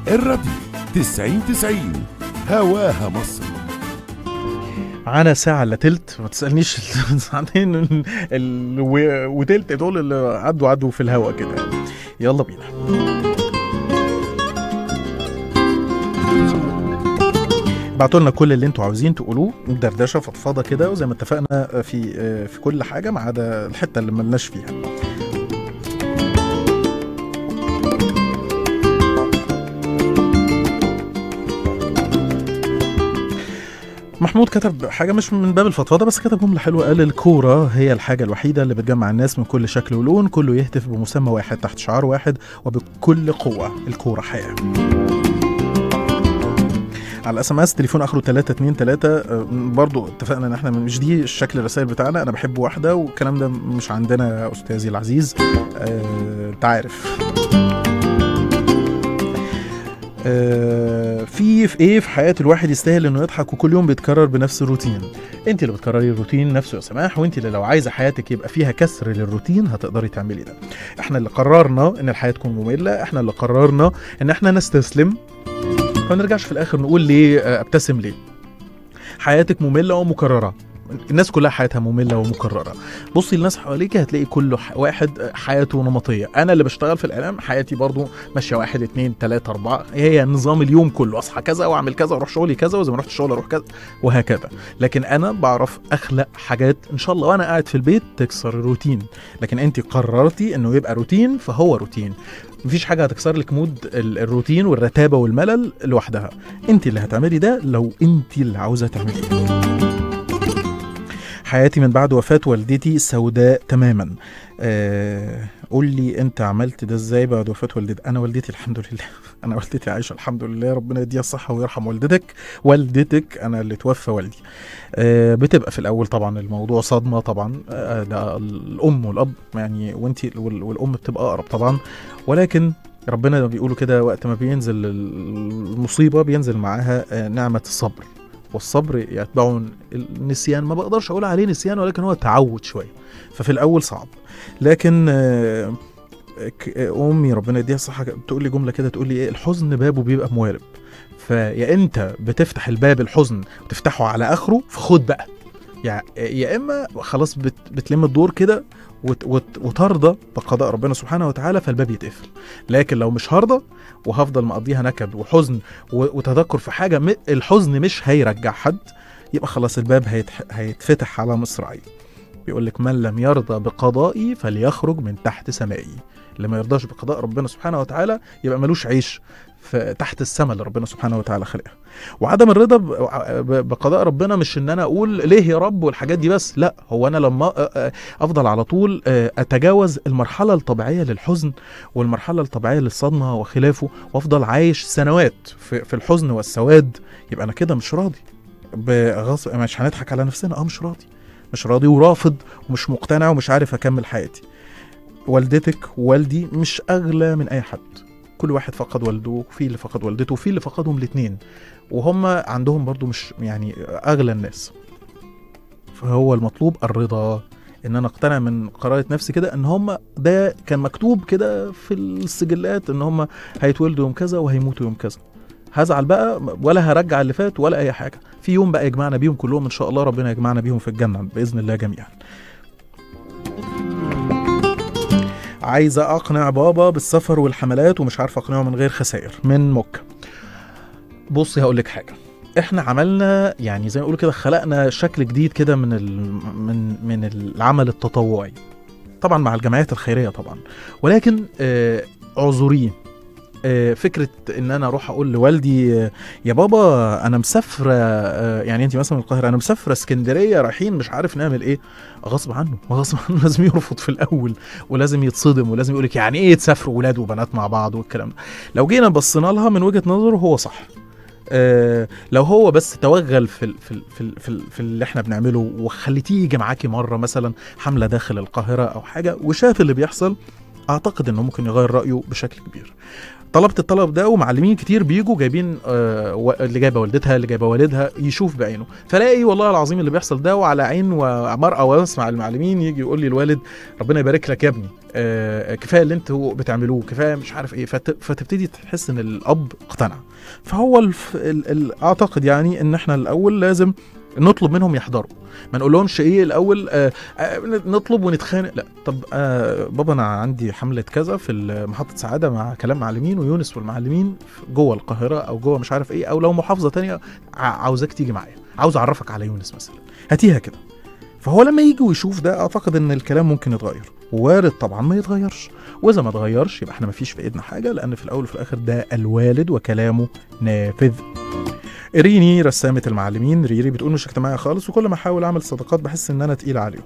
الراديو 90 هواها مصر. معانا ساعة إلا تلت، ما تسألنيش ساعتين وتلت دول اللي عدوا في الهوا كده. يلا بينا. بعتوا لنا كل اللي انتوا عاوزين تقولوه، دردشه فضفاضه كده، وزي ما اتفقنا في كل حاجه ما عدا الحته اللي ملناش فيها. محمود كتب حاجة مش من باب الفضفاضة، بس كتب جملة حلوة، قال الكورة هي الحاجة الوحيدة اللي بتجمع الناس من كل شكل ولون، كله يهتف بمسمى واحد تحت شعار واحد وبكل قوة، الكورة حياة. على SMS تليفون اخره 323 برضو اتفقنا ان احنا مش دي الشكل الرسائل بتاعنا، انا بحب واحدة والكلام ده مش عندنا يا استاذي العزيز، انت عارف. في ايه في حياة الواحد يستاهل انه يضحك وكل يوم بيتكرر بنفس الروتين؟ انت اللي بتكرري الروتين نفسه يا سماح، وانت اللي لو عايزة حياتك يبقى فيها كسر للروتين هتقدري تعملي ده. احنا اللي قررنا ان الحياة تكون مملة، احنا اللي قررنا ان احنا نستسلم، ما نرجعش في الاخر نقول ليه ابتسم ليه. حياتك مملة ومكررة، الناس كلها حياتها مملة ومكررة. بصي الناس حواليك هتلاقي كل واحد حياته نمطية. أنا اللي بشتغل في الإعلام حياتي برضو ماشية 1 2 3 4، هي نظام اليوم كله، أصحى كذا وأعمل كذا وأروح شغلي كذا، وإذا ما رحت الشغل أروح كذا وهكذا. لكن أنا بعرف أخلق حاجات إن شاء الله وأنا قاعد في البيت تكسر الروتين، لكن أنت قررتي إنه يبقى روتين فهو روتين. مفيش حاجة هتكسر لك مود الروتين والرتابة والملل لوحدها، أنت اللي هتعملي ده لو أنت اللي عاوزة تعملي. حياتي من بعد وفاة والدتي سوداء تماما. قول لي انت عملت ده ازاي بعد وفاة والدتي؟ انا والدتي الحمد لله، انا والدتي عايشة الحمد لله، ربنا يديها الصحة ويرحم والدتك انا اللي توفى والدي. بتبقى في الاول طبعا الموضوع صدمة طبعا، ده الام والاب يعني، وانتي والام بتبقى اقرب طبعا، ولكن ربنا بيقولوا كده وقت ما بينزل المصيبة بينزل معاها نعمة الصبر، والصبر يتبعه النسيان. ما بقدرش اقول عليه نسيان، ولكن هو تعود شويه، ففي الاول صعب. لكن امي ربنا يديها الصحه بتقول لي جمله كده، تقول لي ايه، الحزن بابه بيبقى موارب، فيا انت بتفتح الباب الحزن وتفتحه على اخره فخد بقى، يا اما خلاص بتلم الدور كده وترضى بقضاء ربنا سبحانه وتعالى فالباب يتقفل. لكن لو مش هرضى وهفضل مقضيها نكد وحزن وتذكر في حاجة الحزن مش هيرجع حد، يبقى خلاص الباب هيتفتح على مصراعي. بيقولك من لم يرضى بقضائي فليخرج من تحت سمائي، اللي ما يرضاش بقضاء ربنا سبحانه وتعالى يبقى ملوش عيش تحت السماء اللي ربنا سبحانه وتعالى خلقها. وعدم الرضا بقضاء ربنا مش ان انا اقول ليه يا رب والحاجات دي بس، لا، هو انا لما افضل على طول اتجاوز المرحله الطبيعيه للحزن والمرحله الطبيعيه للصدمه وخلافه، وافضل عايش سنوات في الحزن والسواد، يبقى انا كده مش راضي. مش هنضحك على نفسنا، مش راضي ورافض ومش مقتنع ومش عارف اكمل حياتي. والدتك ووالدي مش اغلى من اي حد، كل واحد فقد والده، وفي اللي فقد والدته، وفي اللي فقدهم الاثنين، وهم عندهم برضو مش يعني اغلى الناس. فهو المطلوب الرضا، ان انا اقتنع من قرارة نفسي كده ان هم ده كان مكتوب كده في السجلات ان هم هيتولدوا يوم كذا وهيموتوا يوم كذا. هزعل بقى ولا هرجع اللي فات ولا اي حاجة، في يوم بقى يجمعنا بيهم كلهم ان شاء الله، ربنا يجمعنا بيهم في الجنة باذن الله جميعا. عايزة أقنع بابا بالسفر والحملات ومش عارفة أقنعه من غير خسائر، من مكة. بصي هقولك حاجة، احنا عملنا يعني زي ما نقول كده خلقنا شكل جديد كده من العمل التطوعي، طبعا مع الجمعيات الخيرية طبعا، ولكن اعذريه، فكرة ان انا اروح اقول لوالدي يا بابا انا مسافرة، يعني انت مثلا من القاهرة، انا مسافرة اسكندرية رايحين مش عارف نعمل ايه، غصب عنه لازم يرفض في الاول، ولازم يتصدم، ولازم يقولك يعني ايه تسافروا ولاد وبنات مع بعض والكلام ده. لو جينا بصينا لها من وجهة نظره هو صح، لو هو بس توغل في اللي احنا بنعمله وخليتيه يجي معاكي مرة مثلا حملة داخل القاهرة او حاجة وشاف اللي بيحصل، اعتقد انه ممكن يغير رأيه بشكل كبير. طلبت الطلب ده، ومعلمين كتير بيجوا جايبين اللي جايبه والدتها اللي جايبه والدها يشوف بعينه، فلاقي والله العظيم اللي بيحصل ده، وعلى عين ومرأة واسمع المعلمين يجي يقول لي الوالد ربنا يبارك لك يا ابني، كفايه اللي انتوا بتعملوه، كفايه مش عارف ايه، فتبتدي تحس ان الاب اقتنع. فهو اعتقد يعني ان احنا الاول لازم نطلب منهم يحضروا، ما نقولهمش ايه الاول نطلب ونتخانق، لا. طب بابا انا عندي حمله كذا في محطه سعاده مع كلام معلمين ويونس والمعلمين جوه القاهره او جوه مش عارف ايه، او لو محافظه تانية عاوزاك تيجي معايا، عاوز اعرفك على يونس مثلا، هاتيها كده. فهو لما يجي ويشوف ده اعتقد ان الكلام ممكن يتغير، وارد طبعا ما يتغيرش، واذا ما اتغيرش يبقى احنا ما فيش في ايدنا حاجه، لان في الاول وفي الاخر ده الوالد وكلامه نافذ. ريني رسامة المعلمين، ريري بتقول مش اجتماعية خالص، وكل ما احاول اعمل صداقات بحس ان انا تقيل عليهم.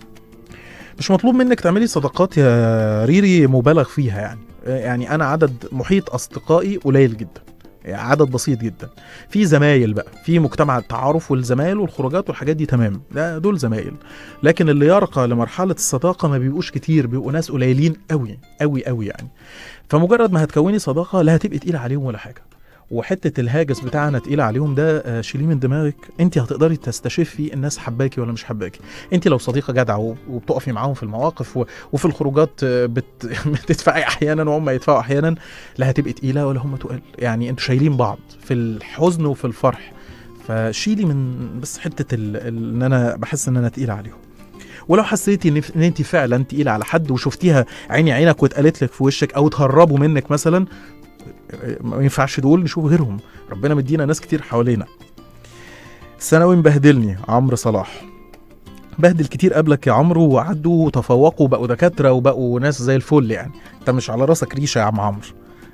مش مطلوب منك تعملي صداقات يا ريري مبالغ فيها، يعني انا عدد محيط اصدقائي قليل جدا، عدد بسيط جدا. في زمايل بقى، في مجتمع التعارف والزمايل والخروجات والحاجات دي تمام، دول زمايل، لكن اللي يرقى لمرحلة الصداقة ما بيبقوش كتير، بيبقوا ناس قليلين قوي قوي قوي يعني. فمجرد ما هتكوني صداقة لا هتبقي تقيلة عليهم ولا حاجة. وحته الهاجس بتاعنا تقيل عليهم ده شيليه من دماغك، انت هتقدري تستشفي الناس حباكي ولا مش حباكي. انت لو صديقه جدعه وبتقفي معاهم في المواقف وفي الخروجات بتدفعي احيانا وهم يدفعوا احيانا، لا هتبقي تقيله ولا هم تقال، يعني انتوا شايلين بعض في الحزن وفي الفرح. فشيلي من بس حته ان انا بحس ان انا تقيله عليهم. ولو حسيتي ان انت فعلا تقيله على حد وشفتيها عيني عينك واتقالت لك في وشك او تهربوا منك مثلا، ما ينفعش دول، نشوف غيرهم. ربنا مدينا ناس كتير حوالينا. ثانوي مبهدلني، عمرو صلاح. بهدل كتير قبلك يا عمرو، وعدوا وتفوقوا وبقوا دكاتره وبقوا ناس زي الفل، يعني انت مش على راسك ريشه يا عم عمرو.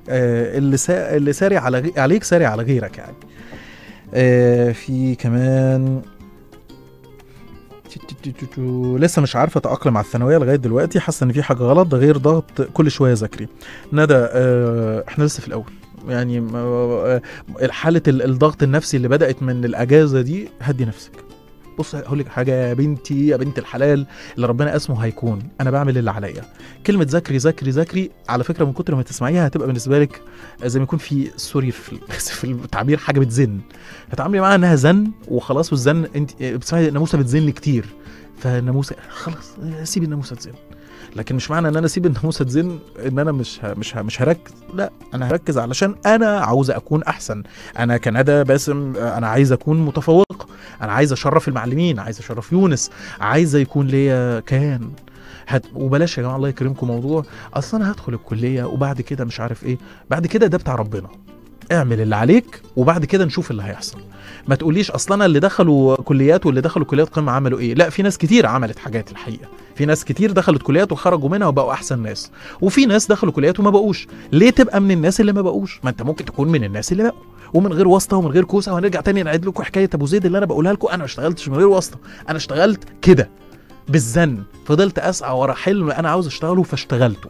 اللي ساري عليك ساري على غيرك يعني. في كمان لسه مش عارفه اتاقلم على الثانويه لغايه دلوقتي، حاسه ان في حاجه غلط، ده غير ضغط كل شويه ذاكري. ندى احنا لسه في الاول، يعني حاله الضغط النفسي اللي بدات من الاجازه دي، هدي نفسك. بص هقول لك حاجه يا بنتي، يا بنت الحلال، اللي ربنا اسمه هيكون، انا بعمل اللي عليا. كلمه ذاكري ذاكري ذاكري على فكره من كتر ما تسمعيها هتبقى بالنسبه لك زي ما يكون في سوري في التعبير حاجه بتزن، هتعاملي معاها انها زن وخلاص. والزن انت بتسمعي الناموسه بتزن كتير، فالناموسه خلاص سيب الناموسه تزن. لكن مش معنى ان انا اسيب الناموسه تزن ان انا مش هركز، لا انا هركز علشان انا عاوز اكون احسن. انا كندى باسم انا عايز اكون متفوق، انا عايز اشرف المعلمين، عايز اشرف يونس، عايز يكون ليا كيان. وبلاش يا جماعه الله يكرمكم موضوع اصلا انا هدخل الكليه وبعد كده مش عارف ايه، بعد كده ده بتاع ربنا. اعمل اللي عليك وبعد كده نشوف اللي هيحصل. ما تقوليش اصلا اللي دخلوا كليات واللي دخلوا كليات قمه عملوا ايه، لا في ناس كتير عملت حاجات الحقيقه، في ناس كتير دخلت كليات وخرجوا منها وبقوا احسن ناس، وفي ناس دخلوا كليات وما بقوش. ليه تبقى من الناس اللي ما بقوش؟ ما انت ممكن تكون من الناس اللي بقوا ومن غير واسطه ومن غير كوسه. وهنرجع تاني نعيد لكم حكايه ابو زيد اللي انا بقولها لكم، انا ما اشتغلتش من غير واسطه، انا اشتغلت كده بالزن، فضلت اسعى ورا حلم انا عاوز اشتغله فاشتغلته.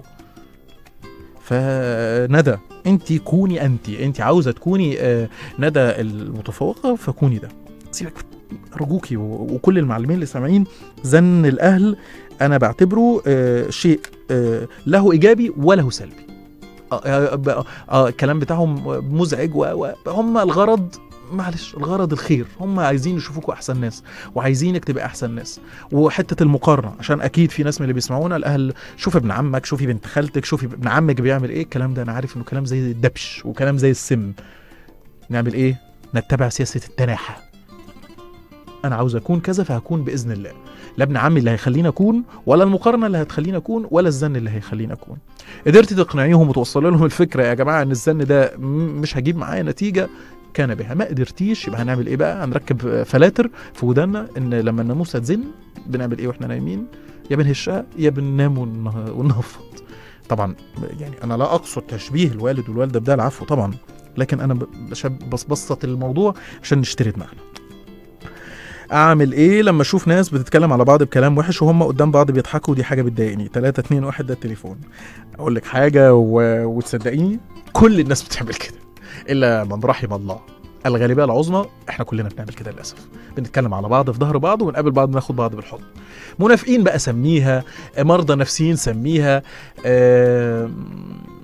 فندى انت كوني انت عاوزه تكوني ندى المتفوقه، فكوني ده. سيبك ارجوكي وكل المعلمين اللي سامعين، زن الاهل انا بعتبره شيء له ايجابي وله سلبي. الكلام بتاعهم مزعج وهم الغرض، معلش الغرض الخير، هم عايزين يشوفوكوا احسن ناس وعايزينك تبقى احسن ناس. وحته المقارنه، عشان اكيد في ناس من اللي بيسمعونا الاهل، شوف ابن عمك، شوفي بنت خالتك، شوفي ابن عمك بيعمل ايه. الكلام ده انا عارف انه كلام زي الدبش وكلام زي السم. نعمل ايه؟ نتبع سياسه التناحه. انا عاوز اكون كذا فهكون باذن الله، لا ابن عمي اللي هيخليني اكون، ولا المقارنه اللي هتخليني اكون، ولا الزن اللي هيخليني اكون. قدرتي تقنعيهم وتوصل لهم الفكره يا جماعه ان الزن ده مش هجيب معايا نتيجه، كان بها. ما قدرتيش يبقى هنعمل ايه بقى؟ هنركب فلاتر في ودانا ان لما الناموسه تزن بنعمل ايه واحنا نايمين؟ يا بنهشها يا بننام وننفض. طبعا يعني انا لا اقصد تشبيه الوالد والوالده بده، العفو طبعا، لكن انا بسط الموضوع عشان نشتري دماغنا. اعمل ايه لما اشوف ناس بتتكلم على بعض بكلام وحش وهم قدام بعض بيضحكوا؟ دي حاجه بتضايقني. 3 2 1 ده التليفون. اقول لك حاجه وتصدقيني كل الناس بتعمل كده الا من رحم الله. الغالبيه العظمى احنا كلنا بنعمل كده للاسف، بنتكلم على بعض في ظهر بعض ونقابل بعض ناخد بعض بالحضن. منافقين بقى سميها، مرضى نفسيين سميها،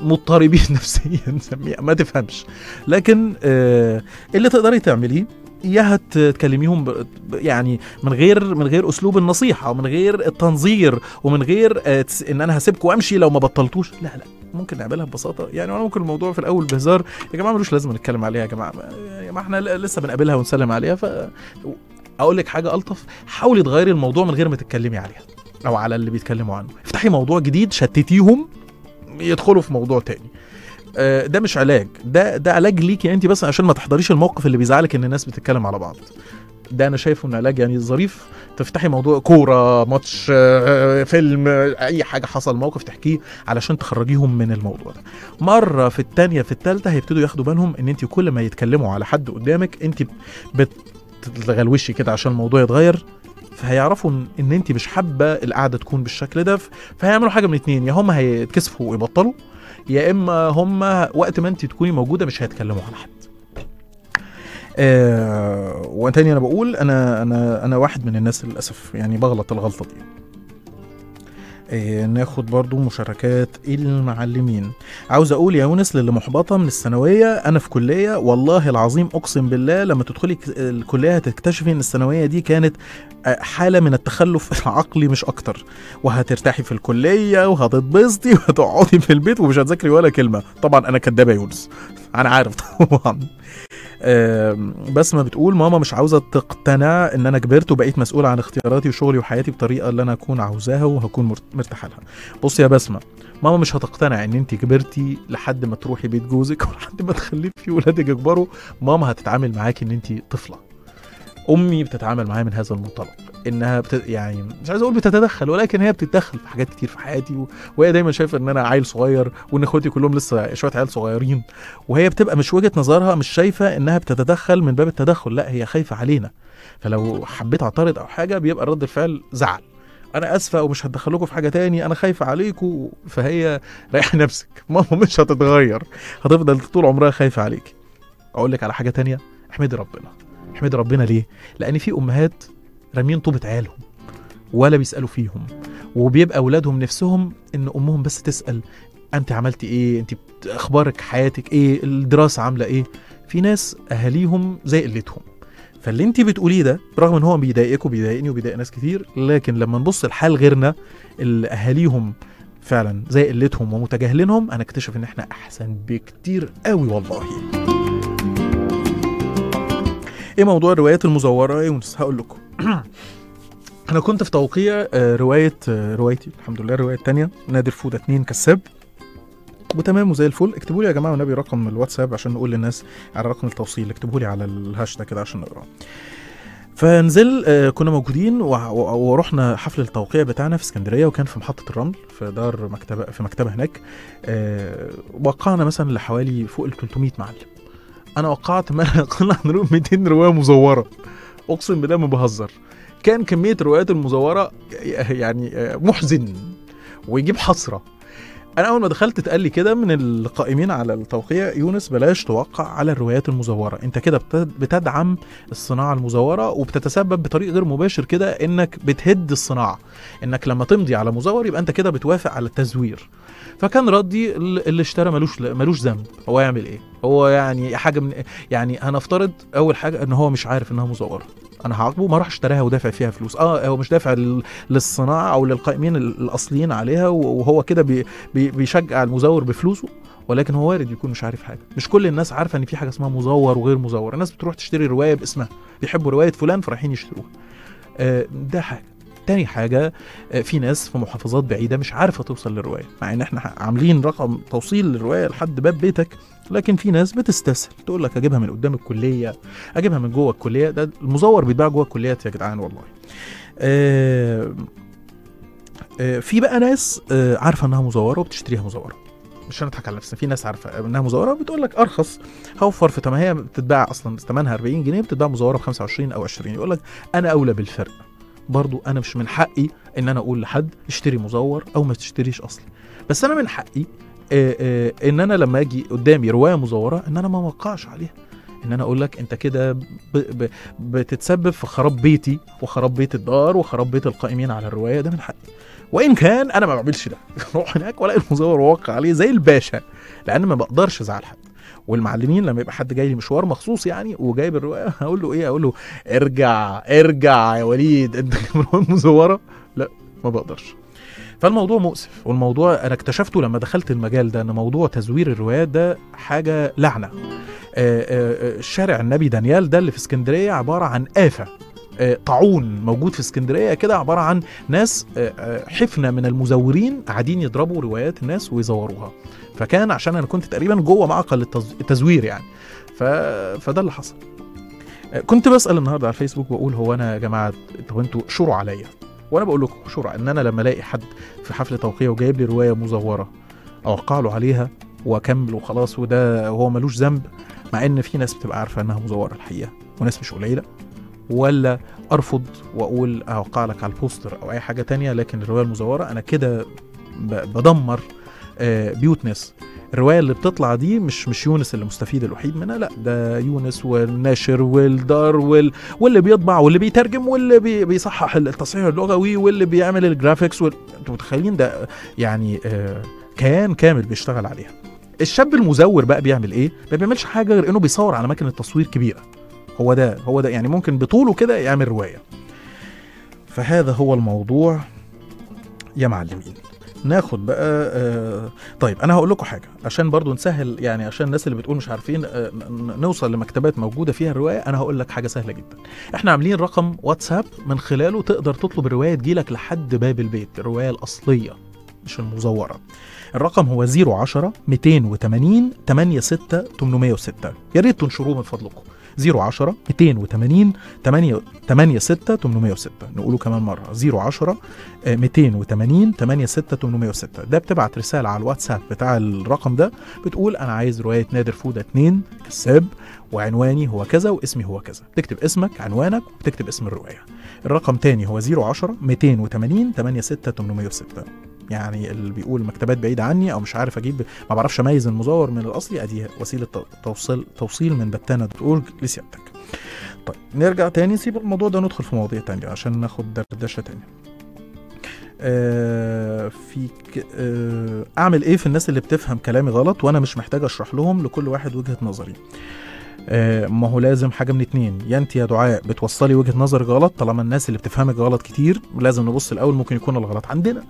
مضطربين نفسيا نسميها، ما تفهمش. لكن اللي تقدري تعمليه يا هتكلميهم يعني من غير اسلوب النصيحه ومن غير التنظير ومن غير ان انا هسيبكم وامشي لو ما بطلتوش. لا ممكن نعملها ببساطه يعني. وانا ممكن الموضوع في الاول بهزار، يا جماعه ملوش لازم نتكلم عليها، يا جماعه ما احنا لسه بنقابلها ونسلم عليها. اقول لك حاجه الطف، حاولي تغيري الموضوع من غير ما تتكلمي عليها او على اللي بيتكلموا عنه. افتحي موضوع جديد، شتتيهم يدخلوا في موضوع تاني. ده مش علاج، ده علاج ليكي انت بس عشان ما تحضريش الموقف اللي بيزعلك ان الناس بتتكلم على بعض. ده انا شايفه ان علاج يعني ظريف. تفتحي موضوع كوره، ماتش، فيلم، اي حاجه حصل موقف تحكيه علشان تخرجيهم من الموضوع ده. مره في الثانيه في الثالثه هيبتدوا ياخدوا بالهم ان انت كل ما يتكلموا على حد قدامك انت بتغلوشي كده عشان الموضوع يتغير. فهيعرفوا ان انت مش حابه القعده تكون بالشكل ده. فهيعملوا حاجه من اتنين، يا هم هيتكسفوا ويبطلوا، يا اما هم وقت ما انت تكوني موجوده مش هيتكلموا على حد. وتاني انا بقول انا واحد من الناس للاسف يعني بغلط الغلطه دي. ناخد برضو مشاركات المعلمين. عاوز اقول يا يونس للي محبطه من الثانويه، انا في كليه والله العظيم اقسم بالله لما تدخلي الكليه هتكتشفي ان الثانويه دي كانت حاله من التخلف العقلي مش اكتر، وهترتاحي في الكليه وهتتبسطي وهتقعدي في البيت ومش هتذاكري ولا كلمه. طبعا انا كدابه يا يونس، انا عارف طبعا. بس ما بتقول ماما مش عاوزه تقتنع ان انا كبرت وبقيت مسؤول عن اختياراتي وشغلي وحياتي بطريقه اللي انا اكون عاوزاها وهكون مرتاحه لها. بص يا بسمه، ماما مش هتقتنع ان انت كبرتي لحد ما تروحي بيت جوزك ولحد ما تخلفي ولادك يكبروا. ماما هتتعامل معاكي ان انت طفله. امي بتتعامل معايا من هذا المنطلق، انها يعني مش عايز اقول بتتدخل، ولكن هي بتتدخل في حاجات كتير في حياتي وهي دايما شايفه ان انا عيل صغير وان اخواتي كلهم لسه شويه عيال صغيرين، وهي بتبقى مش وجهه نظرها مش شايفه انها بتتدخل من باب التدخل، لا هي خايفه علينا. فلو حبيت اعترض او حاجه بيبقى رد الفعل زعل، انا اسفه ومش هتدخلكم في حاجه تاني، انا خايفه عليكم. فهي ريح نفسك، ماما مش هتتغير، هتفضل طول عمرها خايفه عليك. اقول لك على حاجه تانية، احمدي ربنا. احمدي ربنا ليه؟ لان في امهات رامين طوبة عيالهم ولا بيسالوا فيهم، وبيبقى اولادهم نفسهم ان امهم بس تسال انت عملتي ايه، انت اخبارك حياتك ايه، الدراسه عامله ايه. في ناس اهاليهم زي قلتهم. فاللي انت بتقوليه ده رغم ان هو بيضايقك وبيضايقني وبيضايق ناس كتير، لكن لما نبص لحال غيرنا اللي اهاليهم فعلا زي قلتهم ومتجاهلينهم، انا اكتشف ان احنا احسن بكتير قوي والله. ايه موضوع الروايات المزوره ايه؟ هقول لكم. انا كنت في توقيع روايتي الحمد لله، الروايه الثانيه نادر فوده 2 كساب، وتمام وزي الفل. اكتبوا لي يا جماعه والنبي رقم الواتساب عشان نقول للناس على رقم التوصيل، اكتبوا لي على الهاشتاج كده عشان نقراه. فنزل كنا موجودين ورحنا حفل التوقيع بتاعنا في اسكندريه، وكان في محطه الرمل في دار مكتبه، في مكتبه هناك. وقعنا مثلا لحوالي فوق ال 300 معلم. انا وقعت ما يقل عن 200 روايه مزوره، اقسم بالله ما بهزر. كان كميه الروايات المزوره يعني محزن ويجيب حسره. انا اول ما دخلت اتقال لي كده من القائمين على التوقيع، يونس بلاش توقع على الروايات المزوره، انت كده بتدعم الصناعه المزوره وبتتسبب بطريق غير مباشر كده انك بتهد الصناعه، انك لما تمضي على مزور يبقى انت كده بتوافق على التزوير. فكان ردي اللي اشترى ملوش ذنب، هو يعمل ايه؟ هو يعني حاجه من يعني هنفترض اول حاجه ان هو مش عارف انها مزوره، انا هعاقبه ما راح اشتراها ودافع فيها فلوس. هو مش دافع للصناعه او للقائمين الاصليين عليها، وهو كده بيشجع المزور بفلوسه، ولكن هو وارد يكون مش عارف حاجه. مش كل الناس عارفه ان في حاجه اسمها مزور وغير مزور. الناس بتروح تشتري روايه باسمها، بيحبوا روايه فلان فرايحين يشتروها. ده حاجه. تاني حاجة، في ناس في محافظات بعيدة مش عارفة توصل للرواية، مع ان احنا عاملين رقم توصيل للرواية لحد باب بيتك، لكن في ناس بتستسهل تقول لك اجيبها من قدام الكلية، اجيبها من جوه الكلية. ده المزور بيتباع جوه الكليات يا جدعان والله. في بقى ناس عارفة انها مزورة وبتشتريها مزورة. مش هنضحك على نفسنا، في ناس عارفة انها مزورة بتقول لك ارخص، هوفر في ثمنها. هي بتتباع اصلا ثمنها 40 جنيه، بتتباع مزورة ب 25 او 20، يقول لك انا اولى بالفرق. برضو انا مش من حقي ان انا اقول لحد اشتري مزور او ما تشتريش اصلي، بس انا من حقي ان انا لما اجي قدامي روايه مزوره ان انا ما اوقعش عليها، ان انا اقول لك انت كده بتتسبب في خراب بيتي وخراب بيت الدار وخراب بيت القائمين على الروايه. ده من حقي. وان كان انا ما بعملش ده اروح هناك والاقي المزور واقع عليه زي الباشا، لان ما بقدرش ازعل حد. والمعلمين لما يبقى حد جاي لي مشوار مخصوص يعني وجايب الروايه، هقول له ايه؟ اقول له ارجع يا وليد، انت مزوره؟ لا ما بقدرش. فالموضوع مؤسف، والموضوع انا اكتشفته لما دخلت المجال ده ان موضوع تزوير الروايات ده حاجه لعنه. شارع النبي دانيال ده اللي في اسكندريه عباره عن آفة، طاعون موجود في اسكندريه كده، عباره عن ناس حفنه من المزورين قاعدين يضربوا روايات الناس ويزوروها. فكان عشان انا كنت تقريبا جوه معقل التزوير يعني، فده اللي حصل. كنت بسال النهارده على الفيسبوك بقول هو انا يا جماعه طب انتوا شوروا عليا، وانا بقول لكم شوروا ان انا لما الاقي حد في حفل توقيع وجايب لي روايه مزوره اوقع له عليها واكمل وخلاص، وده هو ملوش ذنب، مع ان في ناس بتبقى عارفه انها مزوره الحقيقه وناس مش قليله، ولا ارفض واقول اوقع لك على البوستر او اي حاجه تانية، لكن الروايه المزوره انا كده بدمر بيوت ناس. الروايه اللي بتطلع دي مش يونس اللي مستفيد الوحيد منها، لا ده يونس والناشر والدار واللي بيطبع واللي بيترجم واللي بيصحح التصحيح اللغوي واللي بيعمل الجرافيكس انتوا متخيلين ده يعني كيان كامل بيشتغل عليها. الشاب المزور بقى بيعمل ايه؟ ما بيعملش حاجه غير انه بيصور على ماكينه تصوير كبيره. هو ده يعني ممكن بطوله كده يعمل روايه. فهذا هو الموضوع يا معلمين. ناخد بقى طيب انا هقول لكم حاجه عشان برضو نسهل، يعني عشان الناس اللي بتقول مش عارفين نوصل لمكتبات موجوده فيها الروايه. انا هقول لك حاجه سهله جدا، احنا عاملين رقم واتساب من خلاله تقدر تطلب الروايه تجيلك لحد باب البيت، الروايه الاصليه مش المزوره. الرقم هو 010 280 86 806. يا ريت تنشروه من فضلكم. 010 280 86 806. نقوله كمان مرة 010 280 86 806. ده بتبعت رسالة على الواتساب بتاع الرقم ده بتقول أنا عايز رواية نادر فودة 2 كساب وعنواني هو كذا واسمي هو كذا. تكتب اسمك عنوانك وتكتب اسم الرواية. الرقم تاني هو 010 280 86 806. يعني اللي بيقول المكتبات بعيدة عني أو مش عارف أجيب، ما بعرفش أميز المزور من الأصلي، أدي وسيلة توصيل من بتانا.org لسيادتك. طيب نرجع تاني، نسيب الموضوع ده ندخل في مواضيع تانية عشان ناخد دردشة تانية. أعمل إيه في الناس اللي بتفهم كلامي غلط وأنا مش محتاج أشرح لهم، لكل واحد وجهة نظري. ما هو لازم حاجة من اتنين، يا انت يا دعاء بتوصلي وجهة نظرك غلط، طالما الناس اللي بتفهمك غلط كتير لازم نبص الأول ممكن يكون الغلط عندنا.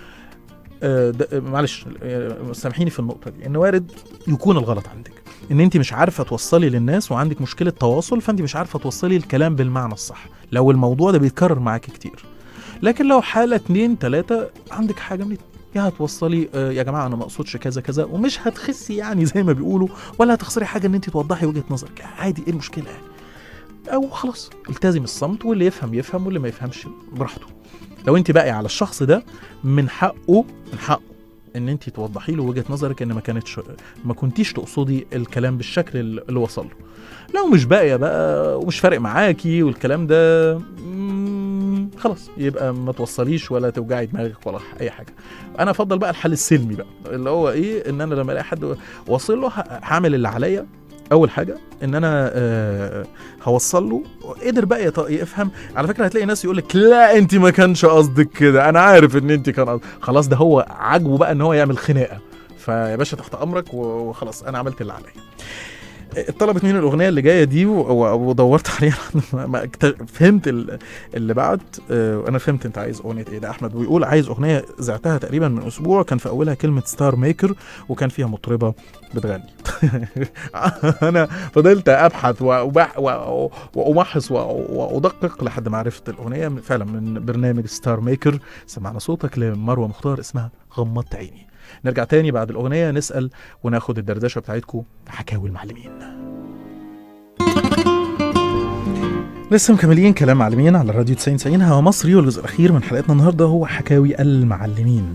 معلش سامحيني في النقطة دي، ان وارد يكون الغلط عندك، ان انت مش عارفة توصلي للناس وعندك مشكلة تواصل، فانت مش عارفة توصلي الكلام بالمعنى الصح لو الموضوع ده بيتكرر معاك كتير. لكن لو حالة 2 3 عندك حاجة من يا هتوصلي يا جماعة انا ما اقصدش كذا كذا، ومش هتخسي يعني زي ما بيقولوا، ولا هتخسري حاجة ان انت توضحي وجهة نظرك، عادي ايه المشكلة يعني، او خلاص التزم الصمت، واللي يفهم واللي ما يفهمش براحته. لو انت باقي على الشخص ده من حقه ان انت توضحي له وجهة نظرك، ان ما كنتيش تقصدي الكلام بالشكل اللي وصل له. لو مش باقيه بقى ومش فارق معاكي والكلام ده خلاص يبقى ما توصليش ولا توجعي دماغك ولا اي حاجه. انا افضل بقى الحل السلمي بقى، اللي هو ايه، ان انا لما الاقي حد واصل له هعمل اللي عليا. اول حاجه ان انا هوصل له، قدر بقى يفهم. على فكره هتلاقي ناس يقول لك لا انت ما كانش قصدك كده، انا عارف ان انت كان قصدك، خلاص ده هو عاجبه بقى ان هو يعمل خناقه، فيا باشا تحت امرك وخلاص انا عملت اللي عليا. طلبت مين الاغنيه اللي جايه دي ودورت عليها ما فهمت اللي بعد. انا فهمت انت عايز اغنيه ايه. ده احمد بيقول عايز اغنيه زعتها تقريبا من اسبوع، كان في اولها كلمه ستار ميكر وكان فيها مطربه بتغني. انا فضلت ابحث وامحص وادقق لحد ما عرفت الاغنيه فعلا من برنامج ستار ميكر. سمعنا صوتك لمروه مختار اسمها غمضت عيني. نرجع تاني بعد الأغنية نسأل وناخد الدردشة بتاعتكم حكاوي المعلمين. لسه مكملين كلام معلمين على الراديو 90 هوا مصري، والجزء الأخير من حلقتنا النهاردة هو حكاوي المعلمين.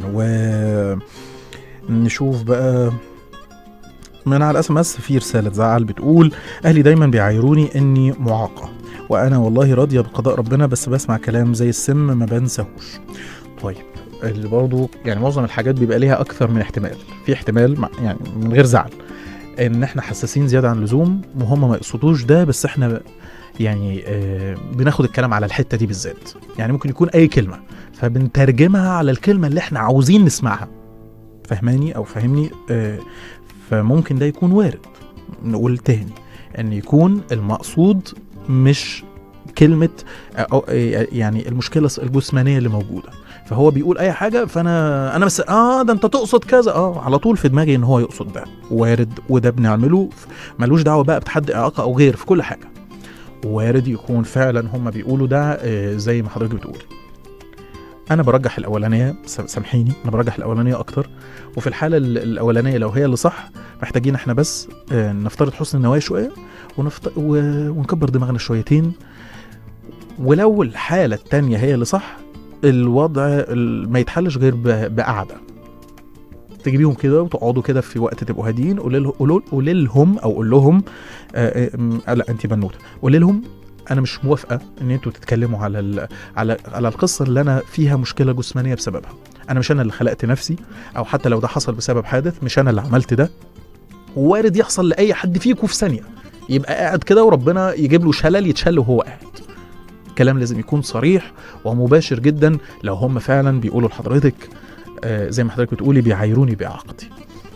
ونشوف بقى من على الأسمس في رسالة زعل بتقول أهلي دايما بيعايروني إني معاقة، وأنا والله راضية بقضاء ربنا، بس بسمع كلام زي السم ما بنساهوش. طيب اللي برضو يعني معظم الحاجات بيبقى ليها اكثر من احتمال، في احتمال يعني من غير زعل ان احنا حساسين زياده عن اللزوم، وهم ما يقصدوش ده، بس احنا يعني بناخد الكلام على الحته دي بالذات. يعني ممكن يكون اي كلمه فبنترجمها على الكلمه اللي احنا عاوزين نسمعها، فهماني او فهمني؟ فممكن ده يكون وارد. نقول تاني ان يكون المقصود مش كلمه يعني المشكله الجسمانيه اللي موجوده، فهو بيقول اي حاجه فانا بس ده انت تقصد كذا، على طول في دماغي ان هو يقصد ده، وارد. وده بنعمله ملوش دعوه بقى بتحدي اعاقه او غير، في كل حاجه وارد يكون فعلا هم بيقولوا ده زي ما حضرتك بتقول. انا برجح الاولانيه، سامحيني، انا برجح الاولانيه اكتر. وفي الحاله الاولانيه لو هي اللي صح، محتاجين احنا بس نفترض حسن النوايا شويه ونكبر دماغنا شويتين. ولو الحاله التانيه هي اللي صح، الوضع ما يتحلش غير بقعده، تجيبيهم كده وتقعدوا كده في وقت تبقوا هاديين، قول لهم لا انت بنوته، قول لهم انا مش موافقه ان انتوا تتكلموا على القصه اللي انا فيها مشكله جسمانيه بسببها. انا مش انا اللي خلقت نفسي، او حتى لو ده حصل بسبب حادث مش انا اللي عملت ده، ووارد يحصل لاي حد فيكم في ثانيه، يبقى قاعد كده وربنا يجيب له شلل يتشل وهو قاعد. كلام لازم يكون صريح ومباشر جدا لو هم فعلا بيقولوا لحضرتك زي ما حضرتك بتقولي بيعايروني بإعاقتي.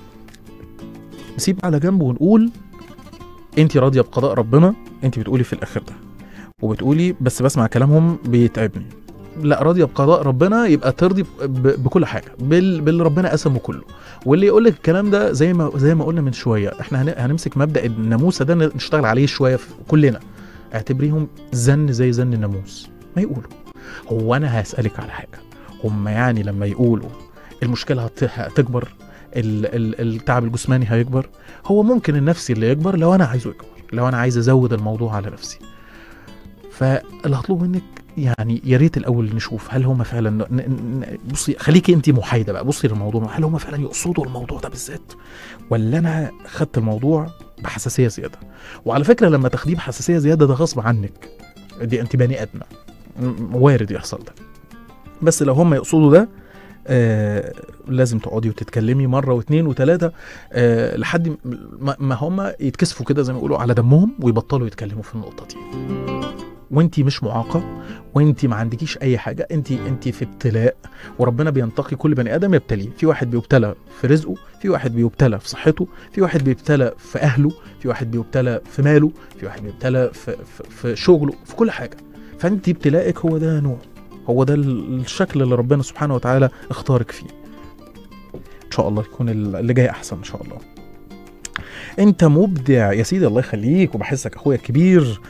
نسيب على جنب ونقول انت راضيه بقضاء ربنا، انت بتقولي في الاخر ده، وبتقولي بس بسمع كلامهم بيتعبني. لا، راضيه بقضاء ربنا يبقى ترضي بكل حاجه، باللي ربنا قسمه كله. واللي يقول لك الكلام ده زي ما قلنا من شويه، احنا هنمسك مبدا الناموسه ده نشتغل عليه شويه كلنا. اعتبريهم زن زي زن الناموس، ما يقولوا. هو انا هسالك على حاجه، هم يعني لما يقولوا المشكله هتكبر، التعب الجسماني هيكبر، هو ممكن النفسي اللي يكبر لو انا عايزه يكبر، لو انا عايز ازود الموضوع على نفسي. فاللي هطلبه منك يعني يا ريت الاول نشوف هل هم فعلا بصي، خليكي انت محايده بقى، بصي للموضوع، هل هم فعلا يقصدوا الموضوع ده بالذات، ولا انا خدت الموضوع بحساسيه زياده. وعلى فكره لما تاخديه بحساسيه زياده ده غصب عنك، دي انت بني ادمه، وارد يحصل ده. بس لو هم يقصدوا ده لازم تقعدي وتتكلمي مرة واثنين وثلاثة لحد ما هم يتكسفوا كده زي ما يقولوا على دمهم، ويبطلوا يتكلموا في النقطة دي. وانتي مش معاقة، وانتي ما عندكيش اي حاجة، انتي في ابتلاء، وربنا بينتقي كل بني ادم يبتليه. في واحد بيبتلى في رزقه، في واحد بيبتلى في صحته، في واحد بيبتلى في اهله، في واحد بيبتلى في ماله، في واحد بيبتلى في شغله، في كل حاجة. فانتي ابتلاءك هو ده نوع، هو ده الشكل اللي ربنا سبحانه وتعالى اختارك فيه. ان شاء الله يكون اللي جاي احسن ان شاء الله. انت مبدع يا سيدي، الله يخليك، وبحسك اخويا الكبير.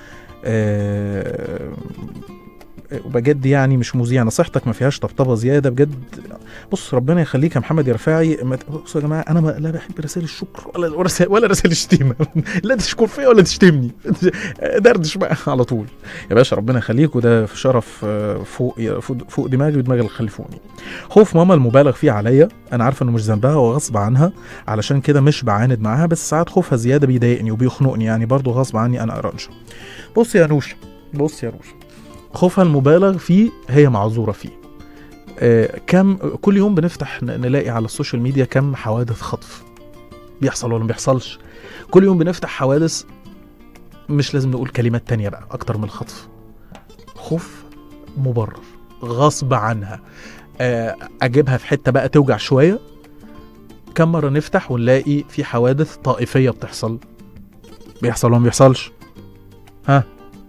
وبجد يعني مش مذيع، نصيحتك ما فيهاش طبطبه زياده بجد. بص ربنا يخليك يا محمد يا رفاعي. بصوا يا جماعه، انا لا بحب رسائل الشكر ولا رسائل الشتيمه. لا تشكر فيا ولا تشتمني، دردش بقى على طول يا باشا. ربنا يخليك، وده في شرف فوق دماغي ودماغ اللي خلفوني. خوف ماما المبالغ فيه عليا، انا عارفه انه مش ذنبها وغصب عنها، علشان كده مش بعاند معاها، بس ساعات خوفها زياده بيضايقني وبيخنقني، يعني برضو غصب عني انا ارانش. بص يا نوش، خوفها المبالغ فيه هي معذوره فيه. كم كل يوم بنفتح نلاقي على السوشيال ميديا كم حوادث خطف بيحصل ولا ما بيحصلش. كل يوم بنفتح حوادث، مش لازم نقول كلمات تانية بقى اكتر من الخطف. خوف مبرر غصب عنها. اجيبها في حتة بقى توجع شوية. كم مرة نفتح ونلاقي في حوادث طائفية بيحصل ولا ما بيحصلش؟ ها،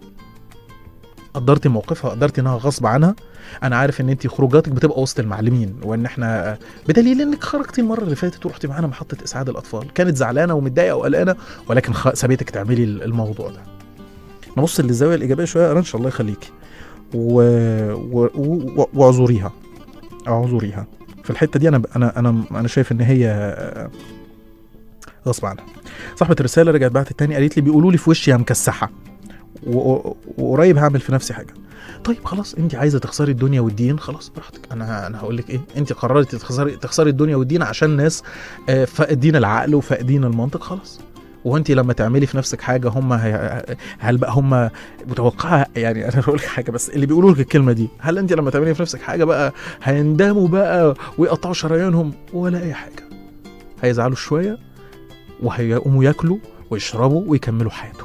قدرتي موقفها، قدرتي انها غصب عنها. انا عارف ان انت خروجاتك بتبقى وسط المعلمين، وان احنا بدليل انك خرجتي المره اللي فاتت ورحتي معانا محطه اسعاد الاطفال، كانت زعلانه ومتضايقه وقلقانه، ولكن سابتك تعملي الموضوع ده. نبص للزاويه الايجابيه شويه، ان شاء الله يخليكي، واعذريها في الحته دي. انا شايف ان هي غصب عنها. صاحبه الرساله رجعت بعت التاني، قالت لي بيقولوا لي في وشي يا مكسحه، وقريب هعمل في نفسي حاجه. طيب خلاص، انت عايزه تخسري الدنيا والدين، خلاص براحتك. انا هقول لك ايه، انت قررتي تخسري الدنيا والدين عشان ناس فاقدين العقل وفاقدين المنطق، خلاص. وانت لما تعملي في نفسك حاجه هل بقى هم متوقعه؟ يعني انا بقول لك حاجه، بس اللي بيقولوا لك الكلمه دي، هل انت لما تعملي في نفسك حاجه بقى هيندموا بقى ويقطعوا شرايينهم ولا اي حاجه؟ هيزعلوا شويه وهيقوموا ياكلوا ويشربوا ويكملوا حياتهم.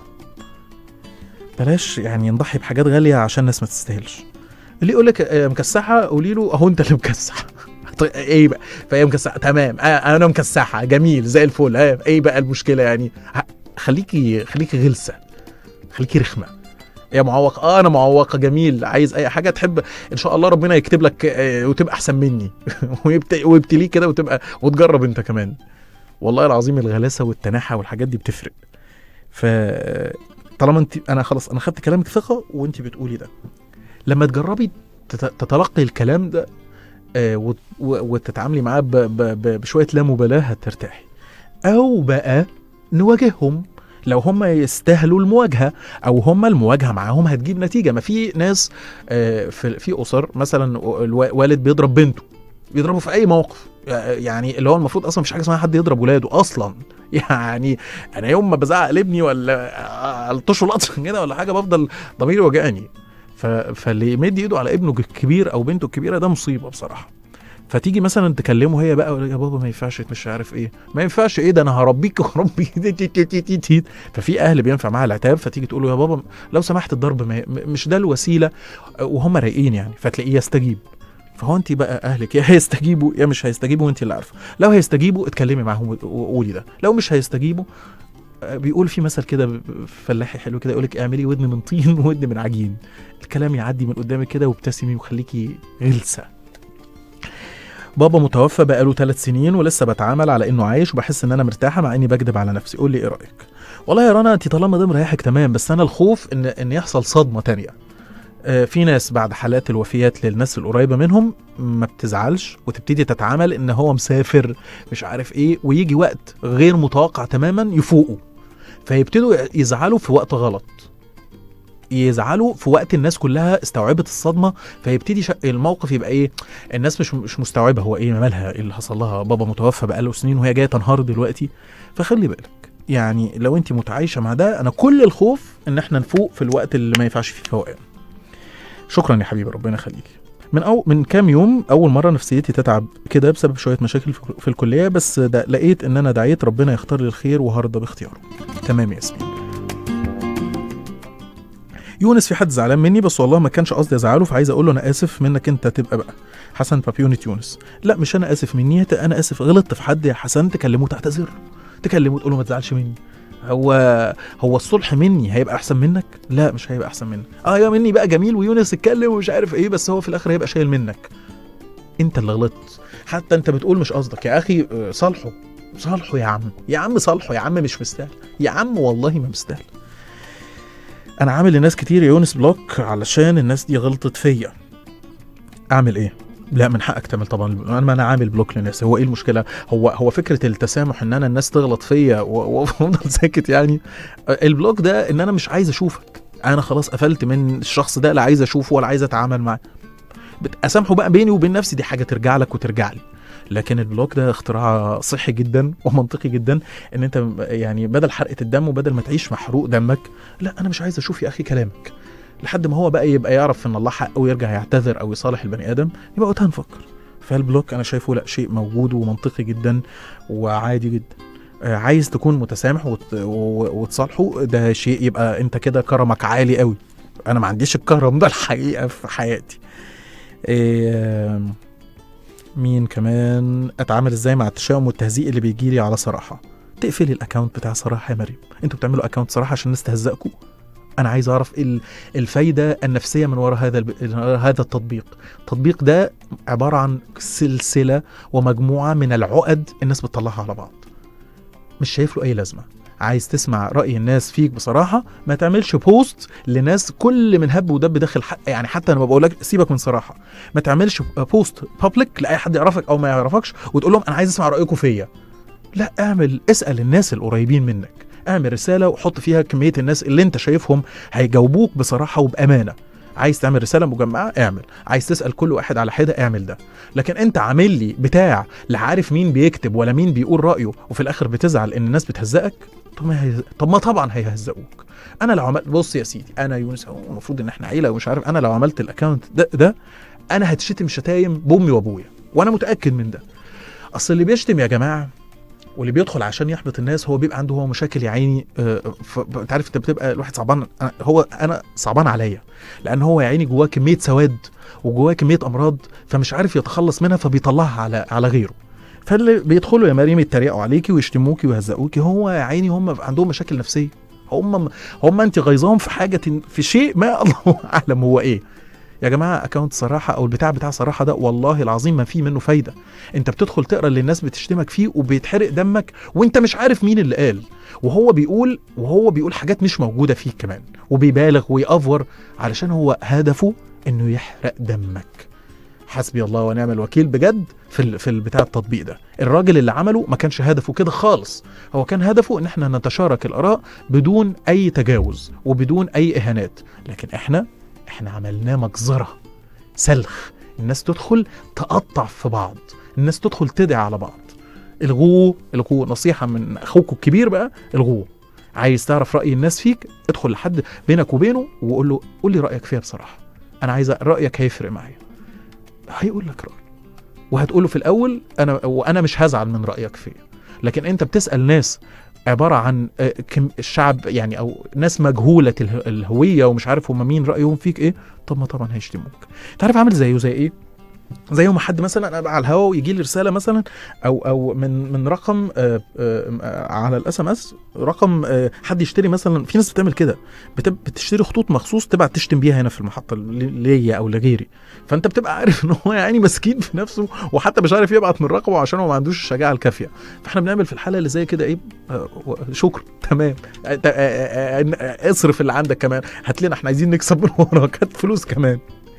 بلاش يعني نضحي بحاجات غاليه عشان الناس ما تستاهلش. اللي يقول لك مكسحه قولي له اهو انت اللي مكسح. طيب ايه بقى؟ فهي مكسحه تمام، انا مكسحه جميل زي الفل، ايه بقى المشكله يعني؟ خليكي غلسه، خليكي رخمه. يا معوق انا معوقه جميل، عايز اي حاجه تحب ان شاء الله ربنا يكتب لك وتبقى احسن مني ويبتليك كده وتجرب انت كمان. والله العظيم الغلاسه والتناحه والحاجات دي بتفرق. ف طالما انا خلاص انا خدت كلامك ثقه وانت بتقولي ده، لما تجربي تتلقي الكلام ده وتتعاملي معاه بشويه لا مبالاه هترتاحي. او بقى نواجههم لو هم يستاهلوا المواجهه، او هم المواجهه معاهم هتجيب نتيجه. ما في ناس في اسر مثلا والد بيضرب بنته، بيضربه في اي موقف، يعني اللي هو المفروض اصلا مش حاجه اسمها حد يضرب ولاده اصلا. يعني انا يوم ما بزعق لابني ولا الطشه لطش كده ولا حاجه بفضل ضميري وجعني. فاللي يمد ايده على ابنه الكبير او بنته الكبيره ده مصيبه بصراحه. فتيجي مثلا تكلمه هي بقى يا بابا ما ينفعش، مش عارف ايه، ما ينفعش ايه ده انا هربيك وهربي. ففي اهل بينفع معاها العتاب، فتيجي تقول له يا بابا لو سمحت الضرب مش ده الوسيله، وهم رايقين يعني، فتلاقيه يستجيب. فهو انت بقى اهلك يا هيستجيبوا يا مش هيستجيبوا، وانت اللي عارفه. لو هيستجيبوا اتكلمي معاهم وقولي ده، لو مش هيستجيبوا بيقول في مثل كده فلاحي حلو كده يقولك اعملي ودن من طين وودن من عجين. الكلام يعدي من قدامك كده وابتسمي وخليكي غلسه. بابا متوفى بقاله 3 سنين ولسه بتعامل على انه عايش وبحس ان انا مرتاحه مع اني بكذب على نفسي. قول لي ايه رايك؟ والله يا رنا انت طالما ده مريحك تمام، بس انا الخوف ان يحصل صدمه تانية. في ناس بعد حالات الوفيات للناس القريبه منهم ما بتزعلش وتبتدي تتعامل ان هو مسافر مش عارف ايه، ويجي وقت غير متوقع تماما يفوقوا، فيبتدوا يزعلوا في وقت غلط، يزعلوا في وقت الناس كلها استوعبت الصدمه، فيبتدي الموقف يبقى ايه، الناس مش مستوعبه هو ايه مالها، ايه اللي حصل لها، بابا متوفى بقاله سنين وهي جايه تنهار دلوقتي. فخلي بالك يعني لو انت متعايشه مع ده، انا كل الخوف ان احنا نفوق في الوقت اللي ما ينفعش فيه فوقان. شكرا يا حبيبي ربنا يخليك. من كام يوم اول مره نفسيتي تتعب كده بسبب شويه مشاكل في الكليه، بس لقيت ان انا دعيت ربنا يختار لي الخير وهرضى باختياره. تمام يا ياسمين. يونس في حد زعلان مني بس والله ما كانش قصدي ازعله، فعايز اقول له انا اسف منك انت تبقى بقى. حسن بابيونة يونس. لا مش انا اسف مني، انا اسف غلطت في حد يا حسن، تكلمه تعتذر، تكلمه تقول له ما تزعلش مني. هو الصلح مني هيبقى احسن منك؟ لا مش هيبقى احسن منك. يا مني بقى جميل ويونس اتكلم ومش عارف ايه، بس هو في الاخر هيبقى شايل منك. انت اللي غلطت، حتى انت بتقول مش قصدك يا اخي. صالحه يا عم صالحه يا عم، مش مستاهل يا عم، والله ما مستاهل. انا عامل لناس كتير يا يونس بلوك علشان الناس دي غلطت فيا. اعمل ايه؟ لا من حقك تعمل طبعا، انا عامل بلوك للناس، هو ايه المشكله؟ هو فكره التسامح ان انا الناس تغلط فيا وافضل ساكت يعني؟ البلوك ده ان انا مش عايز اشوفك، انا خلاص قفلت من الشخص ده، لا عايز اشوفه ولا عايز اتعامل معاه. اسامحه بقى بيني وبين نفسي، دي حاجه ترجع لك وترجع لي. لكن البلوك ده اختراع صحي جدا ومنطقي جدا، ان انت يعني بدل حرقه الدم وبدل ما تعيش محروق دمك، لا انا مش عايز اشوف يا اخي كلامك، لحد ما هو بقى يبقى يعرف ان الله حق ويرجع يعتذر او يصالح البني ادم، يبقى وقتها نفكر. فالبلوك انا شايفه لا شيء موجود ومنطقي جدا وعادي جدا. عايز تكون متسامح وتصالحه، ده شيء يبقى انت كده كرمك عالي قوي. انا ما عنديش الكرم ده الحقيقه في حياتي. مين كمان؟ اتعامل ازاي مع التشاؤم والتهزيء اللي بيجي لي على صراحه؟ تقفلي الاكونت بتاع صراحه يا مريم. انتوا بتعملوا اكونت صراحه عشان الناس تهزقكم؟ انا عايز اعرف الفايده النفسيه من وراء هذا التطبيق. التطبيق ده عباره عن سلسله ومجموعه من العقد الناس بتطلعها على بعض، مش شايف له اي لازمه. عايز تسمع راي الناس فيك بصراحه، ما تعملش بوست لناس كل من هب ودب داخل حق. يعني حتى انا بقول لك سيبك من صراحه، ما تعملش بوست بابليك لاي حد يعرفك او ما يعرفكش وتقول لهم انا عايز اسمع رايكم فيا. لا، اسال الناس القريبين منك، اعمل رساله وحط فيها كميه الناس اللي انت شايفهم هيجاوبوك بصراحه وبامانه. عايز تعمل رساله مجمعه اعمل، عايز تسال كل واحد على حده اعمل ده. لكن انت عامل لي بتاع لا عارف مين بيكتب ولا مين بيقول رايه، وفي الاخر بتزعل ان الناس بتهزقك. طب ما طبعا هيهزقوك. انا لو عملت، بص يا سيدي انا يونس، هو المفروض ان احنا عيله ومش عارف، انا لو عملت الاكونت ده انا هتشتم شتايم بامي وابويا، وانا متاكد من ده. اصل اللي بيشتم يا جماعه واللي بيدخل عشان يحبط الناس هو بيبقى عنده هو مشاكل يا عيني. انت عارف انت بتبقى الواحد صعبان، انا صعبان عليا، لان هو يا عيني جواه كميه سواد وجواه كميه امراض، فمش عارف يتخلص منها فبيطلعها على غيره. فاللي بيدخلوا يا مريم يتريقوا عليكي ويشتموكي ويهزقوكي، هو يا عيني هم عندهم مشاكل نفسيه، هم انت غيظان في حاجه، في شيء ما الله اعلم هو ايه. يا جماعه اكونت صراحه او البتاع بتاع صراحه ده والله العظيم ما فيه منه فايده. انت بتدخل تقرا اللي الناس بتشتمك فيه وبيتحرق دمك وانت مش عارف مين اللي قال، وهو بيقول حاجات مش موجوده فيك كمان، وبيبالغ ويأفور علشان هو هدفه انه يحرق دمك. حسبي الله ونعم الوكيل بجد في البتاع التطبيق ده. الراجل اللي عمله ما كانش هدفه كده خالص، هو كان هدفه ان احنا نتشارك الاراء بدون اي تجاوز وبدون اي اهانات، لكن احنا عملناه مجزرة سلخ، الناس تدخل تقطع في بعض، الناس تدخل تدعي على بعض. الغوه نصيحة من اخوكم الكبير بقى، الغوه. عايز تعرف رأي الناس فيك، ادخل لحد بينك وبينه وقول له قول لي رأيك فيها بصراحة، انا عايز رأيك هيفرق معايا. هيقول لك رأي وهتقوله في الاول انا مش هزعل من رأيك فيا. لكن انت بتسأل ناس عبارة عن الشعب يعني او ناس مجهولة الهوية ومش عارف هم مين رأيهم فيك ايه، طب ما طبعا هيشتموك. تعرف عامل زي ايه؟ زي ما حد مثلا انا على الهوا ويجي لي رساله مثلا او من رقم على الاس ام اس، رقم حد يشتري مثلا، في ناس بتعمل كده، بتشتري خطوط مخصوص تبعت تشتم بيها هنا في المحطه ليا او لغيري، فانت بتبقى عارف ان هو يعني مسكين في نفسه وحتى مش عارف يبعت من رقمه عشان هو ما عندوش الشجاعه الكافيه. فاحنا بنعمل في الحاله اللي زي كده ايه، شكرا تمام، اصرف اللي عندك كمان، هات لنا احنا عايزين نكسب من وراك، هات فلوس كمان.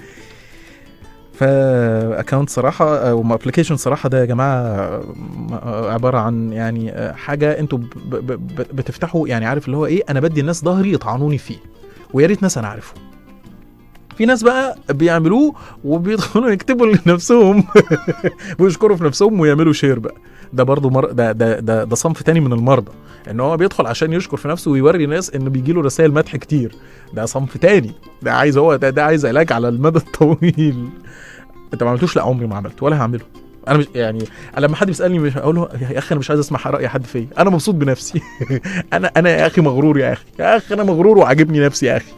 فاكونت صراحه او ابلكيشن صراحه ده يا جماعه عباره عن يعني حاجه انتوا بتفتحوا، يعني عارف اللي هو ايه، انا بدي الناس ظهري يطعنوني فيه، ويا ريت ناس انا عارفهم. في ناس بقى بيعملوه وبيدخلوا يكتبوا لنفسهم ويشكروا في نفسهم ويعملوا شير بقى. ده برضو ده صنف تاني من المرضى، ان هو بيدخل عشان يشكر في نفسه ويوري الناس انه بيجي له رسائل مدح كتير. ده صنف تاني، ده عايز هو ده عايز علاج على المدى الطويل. انت ما عملتوش؟ لا عمري ما عملت ولا هعمله. انا مش يعني لما حد بيسالني مش اقول له يا اخي انا مش عايز اسمع راي حد فيا، انا مبسوط بنفسي. انا يا اخي مغرور، يا اخي انا مغرور وعاجبني نفسي يا اخي.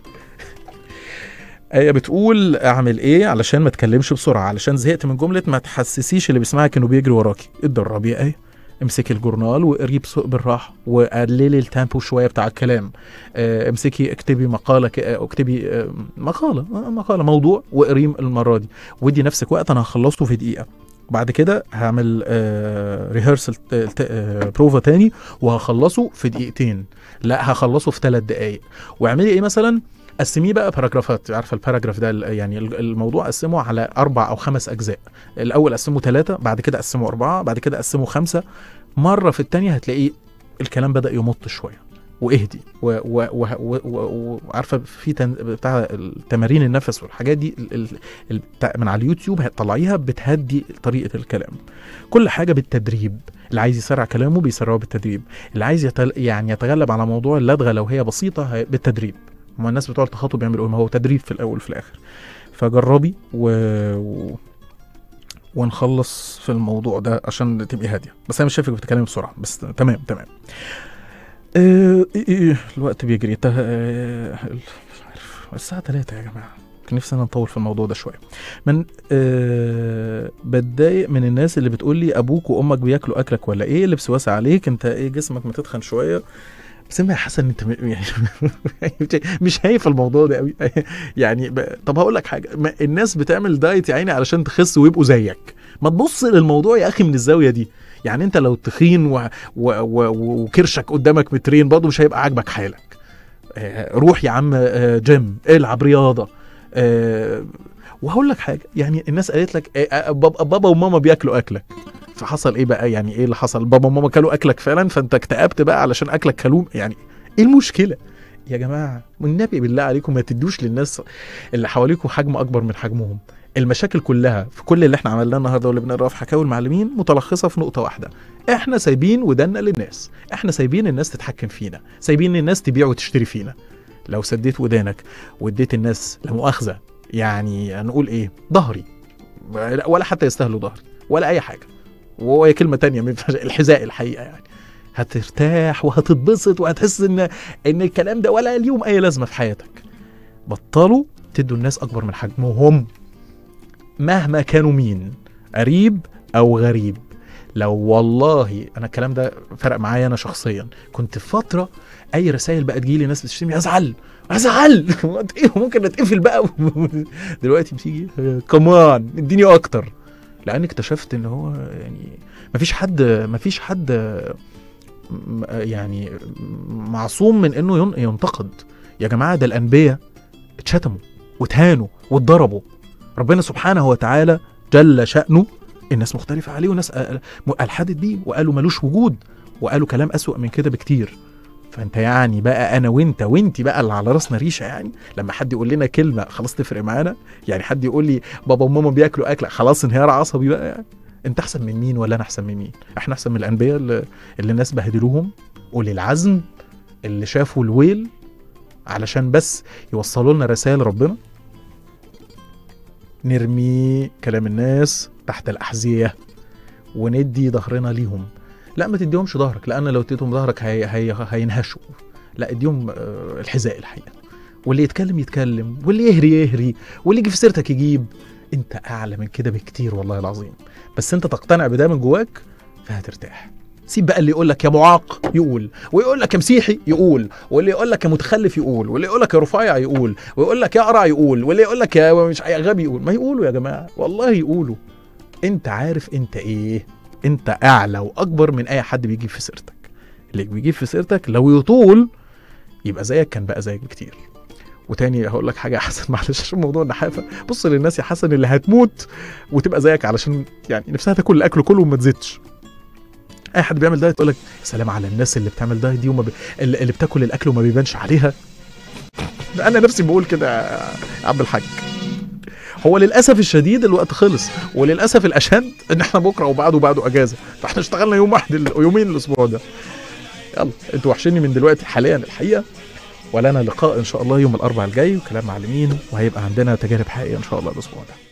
هي بتقول اعمل ايه علشان ما اتكلمش بسرعه، علشان زهقت من جمله ما تحسسيش اللي بيسمعك انه بيجري وراكي. اتدربي يا ايه، امسكي الجورنال وقري بالراحه وقللي التامبو شويه بتاع الكلام. امسكي اكتبي مقاله، اكتبي مقاله موضوع وقريه المره دي، ودي نفسك وقت انا هخلصه في دقيقه. بعد كده هعمل ريهرسل بروفا تاني وهخلصه في دقيقتين، لا هخلصه في 3 دقايق. واعملي ايه مثلا، قسميه بقى باراجرافات. عارفه الباراجراف ده يعني الموضوع قسمه على 4 أو 5 أجزاء. الاول قسمه 3، بعد كده قسمه 4، بعد كده قسمه 5. مره في الثانيه هتلاقيه الكلام بدأ يمط شويه واهدي. وعارفه في بتاع تمارين النفس والحاجات دي من على اليوتيوب هتطلعيها بتهدي طريقه الكلام. كل حاجه بالتدريب. اللي عايز يسرع كلامه بيسرعه بالتدريب، اللي عايز يعني يتغلب على موضوع اللدغه لو هي بسيطه بالتدريب. ما الناس بتوع التخاطب بيعملوا ما هو تدريب في الاول وفي الاخر. فجربي ونخلص في الموضوع ده عشان تبقي هاديه. بس انا مش شايفك بتتكلمي بسرعه، بس تمام. الوقت بيجري. مش عارف الساعه 3 يا جماعه، كان نفسي انا نطول في الموضوع ده شويه. من بتضايق من الناس اللي بتقول لي ابوك وامك بياكلوا اكلك ولا ايه، لبس واسع عليك، انت ايه جسمك ما تتخن شويه. بس انا حاسس ان انت يعني مش هايف الموضوع ده قوي يعني. طب هقول لك حاجه، الناس بتعمل دايت يا عيني علشان تخس ويبقوا زيك. ما تبص للموضوع يا اخي من الزاويه دي. يعني انت لو تخين وكرشك قدامك مترين برضه مش هيبقى عاجبك حالك. روح يا عم جيم، العب رياضه. وهقول لك حاجه، يعني الناس قالت لك بابا وماما بياكلوا اكلك، فحصل ايه بقى؟ يعني ايه اللي حصل؟ بابا وماما كلوا اكلك فعلا فانت اكتئبت بقى علشان اكلك كلوم؟ يعني ايه المشكله يا جماعه؟ والنبي بالله عليكم ما تدوش للناس اللي حواليكم حجم اكبر من حجمهم. المشاكل كلها في كل اللي احنا عملناه النهارده واللي بنقراه في حكاوي المعلمين متلخصه في نقطه واحده، احنا سايبين ودنا للناس، احنا سايبين الناس تتحكم فينا، سايبين الناس تبيع وتشتري فينا. لو سديت ودانك واديت الناس لا مؤاخذه يعني هنقول ايه ظهري، ولا حتى يستاهلوا ظهري ولا اي حاجه، وهي كلمه تانية ما ينفعش، الحذاء الحقيقه يعني. هترتاح وهتتبسط وهتحس ان الكلام ده ولا اليوم اي لازمه في حياتك. بطلوا تدوا الناس اكبر من حجمهم مهما كانوا مين، قريب او غريب. لو والله انا الكلام ده فرق معايا انا شخصيا، كنت في فتره اي رسائل بقى تجيلي ناس بتشتمني ازعل ممكن اتقفل بقى. دلوقتي بتيجي كمان اديني اكتر، لان اكتشفت ان هو يعني مفيش حد يعني معصوم من انه ينتقد. يا جماعه ده الانبياء اتشتموا واتهانوا واتضربوا، ربنا سبحانه وتعالى جل شأنه الناس مختلفة عليه، وناس ألحدت بيه وقالوا ملوش وجود، وقالوا كلام أسوأ من كده بكتير. فأنت يعني بقى أنا وأنت بقى اللي على راسنا ريشة يعني، لما حد يقول لنا كلمة خلاص تفرق معانا؟ يعني حد يقول لي بابا وماما بياكلوا أكلة خلاص انهيار عصبي بقى يعني؟ أنت أحسن من مين ولا أنا أحسن من مين؟ إحنا أحسن من الأنبياء اللي الناس بهدلوهم، أولي العزم اللي شافوا الويل علشان بس يوصلوا لنا رسائل ربنا. نرمي كلام الناس تحت الأحذية وندي ظهرنا ليهم. لا ما تديهمش ظهرك، لأن لو اديتهم ظهرك هينهشوا. لا اديهم الحذاء الحقيقة، واللي يتكلم واللي يهري واللي يجي في سيرتك يجيب. انت أعلى من كده بكتير والله العظيم، بس انت تقتنع بده من جواك فهترتاح. سيب بقى اللي يقول لك يا معاق يقول، ويقول لك يا مسيحي يقول، واللي يقول لك يا متخلف يقول، واللي يقول لك يا رفيع يقول، ويقول لك يا قرع يقول، واللي يقول لك يا مش غبي يقول. ما يقولوا يا جماعه والله يقولوا. انت عارف انت ايه؟ انت اعلى واكبر من اي حد بيجي في سيرتك. اللي بيجي في سيرتك لو يطول يبقى زيك، كان بقى زيك بكتير. وتاني هقول لك حاجه يا حسن معلش عشان موضوع النحافه، بص للناس يا حسن اللي هتموت وتبقى زيك علشان يعني نفسها تاكل الاكل كله وما تزيدش. اي حد بيعمل دايت يقول لك سلام على الناس اللي بتعمل دايت دي اللي بتاكل الاكل وما بيبانش عليها. انا نفسي بقول كده يا عم الحاج. هو للاسف الشديد الوقت خلص، وللاسف الاشد ان احنا بكره وبعده اجازه، فاحنا اشتغلنا يوم واحد يومين الاسبوع ده. يلا انتوا وحشيني من دلوقتي حاليا الحقيقه، ولنا لقاء ان شاء الله يوم الاربعاء الجاي وكلام معلمين، وهيبقى عندنا تجارب حقيقيه ان شاء الله الاسبوع ده.